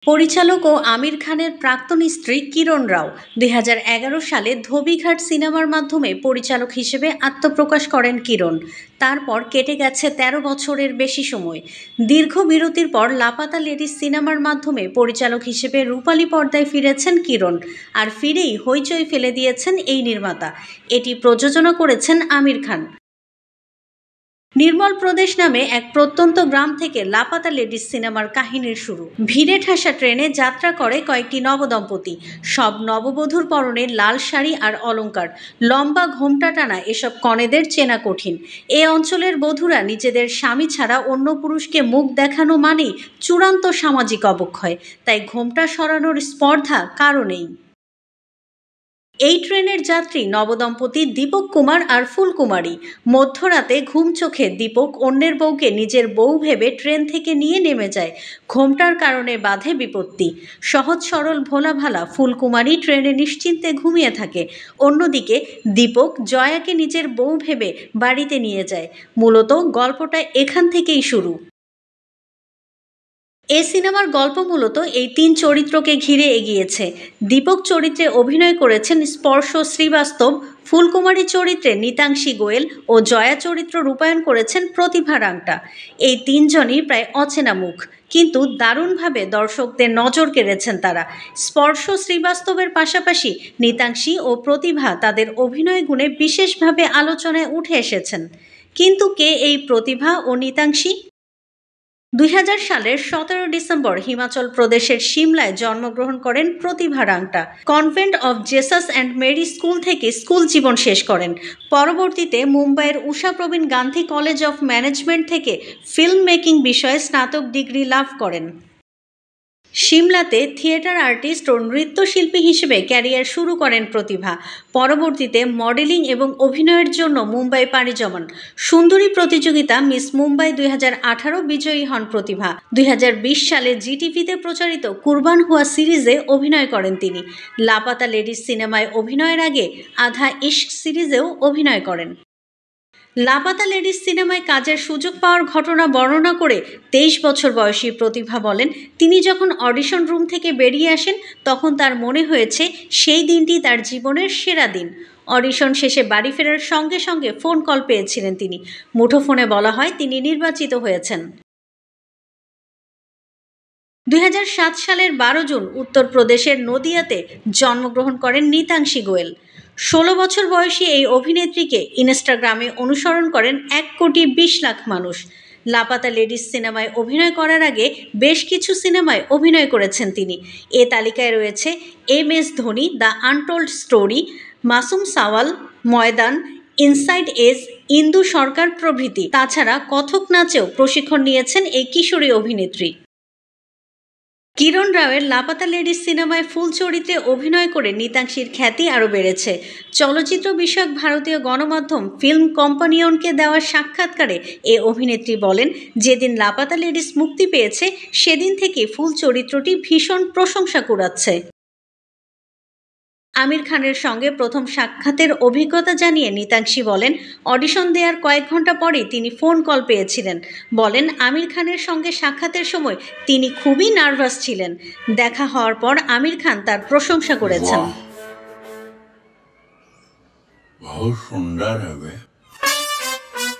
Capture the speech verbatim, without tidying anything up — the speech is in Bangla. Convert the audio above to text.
পরিচালক ও আমির খানের প্রাক্তন স্ত্রী কিরণ রাও দুই হাজার এগারো সালে ধোবিঘাট সিনেমার মাধ্যমে পরিচালক হিসেবে আত্মপ্রকাশ করেন কিরণ। তারপর কেটে গেছে তেরো বছরের বেশি সময়। দীর্ঘ বিরতির পর লাপাতা লেডিস সিনেমার মাধ্যমে পরিচালক হিসেবে রূপালী পর্দায় ফিরেছেন কিরণ। আর ফিরেই হইচই ফেলে দিয়েছেন এই নির্মাতা। এটি প্রযোজনা করেছেন আমির খান। নির্মল প্রদেশ নামে এক প্রত্যন্ত গ্রাম থেকে লাপাতা লেডিস সিনেমার কাহিনীর শুরু। ভিড়ে ঠাসা ট্রেনে যাত্রা করে কয়েকটি নবদম্পতি। সব নববধূর পরনে লাল শাড়ি আর অলংকার, লম্বা ঘোমটা টানা এসব কনেদের চেনা কঠিন। এ অঞ্চলের বধূরা নিজেদের স্বামী ছাড়া অন্য পুরুষকে মুখ দেখানো মানেই চূড়ান্ত সামাজিক অবক্ষয়, তাই ঘোমটা সরানোর স্পর্ধা কারও নেই। এই ট্রেনের যাত্রী নবদম্পতি দীপক কুমার আর ফুলকুমারী। মধ্যরাতে ঘুম চোখে দীপক অন্যের বউকে নিজের বউ ভেবে ট্রেন থেকে নিয়ে নেমে যায়। ঘোমটার কারণে বাধে বিপত্তি। সহজ সরল ভোলাভালা ফুলকুমারী ট্রেনে নিশ্চিন্তে ঘুমিয়ে থাকে। অন্যদিকে দীপক জয়াকে নিজের বউ ভেবে বাড়িতে নিয়ে যায়। মূলত গল্পটা এখান থেকেই শুরু। এ সিনেমার গল্প মূলত এই তিন চরিত্রকে ঘিরে এগিয়েছে। দীপক চরিত্রে অভিনয় করেছেন স্পর্শ শ্রীবাস্তব, ফুলকুমারী চরিত্রে নিতাংশী গোয়েল ও জয়া চরিত্র রূপায়ণ করেছেন প্রতিভা রাংটা। এই তিনজনই প্রায় অচেনা মুখ, কিন্তু দারুণভাবে দর্শকদের নজর কেড়েছেন তারা। স্পর্শ শ্রীবাস্তবের পাশাপাশি নিতাংশী ও প্রতিভা তাদের অভিনয় গুণে বিশেষভাবে আলোচনায় উঠে এসেছেন। কিন্তু কে এই প্রতিভা ও নিতাংশী? দুই হাজার সালের সতেরো ডিসেম্বর হিমাচল প্রদেশের সিমলায় জন্মগ্রহণ করেন Pratibha Ranta. Convent of Jesus and Mary School থেকে স্কুল জীবন শেষ করেন। পরবর্তীতে মুম্বাইয়ের Usha Pravin Gandhi College of Management থেকে ফিল্ম মেকিং বিষয়ে স্নাতক ডিগ্রি লাভ করেন। সিমলাতে থিয়েটার আর্টিস্ট ও নৃত্যশিল্পী হিসেবে ক্যারিয়ার শুরু করেন প্রতিভা। পরবর্তীতে মডেলিং এবং অভিনয়ের জন্য মুম্বাই পাড়ি জমান। সুন্দরী প্রতিযোগিতা মিস মুম্বাই দুই হাজার আঠারো বিজয়ী হন প্রতিভা। দুই হাজার বিশ সালে জি টিভিতে প্রচারিত কুরবান হুয়া সিরিজে অভিনয় করেন তিনি। লাপাতা লেডিস সিনেমায় অভিনয়ের আগে আধা ইশক সিরিজেও অভিনয় করেন। লাপাতা লেডিস সিনেমায় কাজের সুযোগ পাওয়ার ঘটনা বর্ণনা করে তেইশ বছর বয়সী প্রতিভা বলেন, তিনি যখন অডিশন রুম থেকে বেরিয়ে আসেন তখন তার মনে হয়েছে সেই দিনটি তার জীবনের সেরা দিন। অডিশন শেষে বাড়ি ফেরার সঙ্গে সঙ্গে ফোন কল পেয়েছিলেন তিনি। মুঠোফোনে বলা হয় তিনি নির্বাচিত হয়েছেন। দুই হাজার সাত সালের বারো জুন উত্তরপ্রদেশের নদিয়াতে জন্মগ্রহণ করেন নিতাংশী গোয়েল। ষোলো বছর বয়সী এই অভিনেত্রীকে ইনস্টাগ্রামে অনুসরণ করেন এক কোটি বিশ লাখ মানুষ। লাপাতা লেডিস সিনেমায় অভিনয় করার আগে বেশ কিছু সিনেমায় অভিনয় করেছেন তিনি। এ তালিকায় রয়েছে M S Dhoni, The Untold Story, Masoom Sawaal, Maidaan, inside edge, ইন্দু সরকার প্রভৃতি। তাছাড়া কথক নাচেও প্রশিক্ষণ নিয়েছেন এই কিশোরী অভিনেত্রী। কিরণ রাওয়ের লাপাতা লেডিস সিনেমায় ফুল চরিত্রে অভিনয় করে নিতাংশীর খ্যাতি আরও বেড়েছে। চলচ্চিত্র বিষয়ক ভারতীয় গণমাধ্যম ফিল্ম কম্পানিয়নকে দেওয়া সাক্ষাৎকারে এ অভিনেত্রী বলেন, যেদিন লাপাতা লেডিস মুক্তি পেয়েছে সেদিন থেকে ফুল চরিত্রটি ভীষণ প্রশংসা কুড়াচ্ছে। আমির খানের সঙ্গে প্রথম সাক্ষাতের অভিজ্ঞতা জানিয়ে নিতাংশী বলেন, অডিশন দেওয়ার কয়েক ঘন্টা পরেই তিনি ফোন কল পেয়েছিলেন। বলেন, আমির খানের সঙ্গে সাক্ষাতের সময় তিনি খুবই নার্ভাস ছিলেন। দেখা হওয়ার পর আমির খান তার প্রশংসা করেছেন। बहुत सुंदर है वे।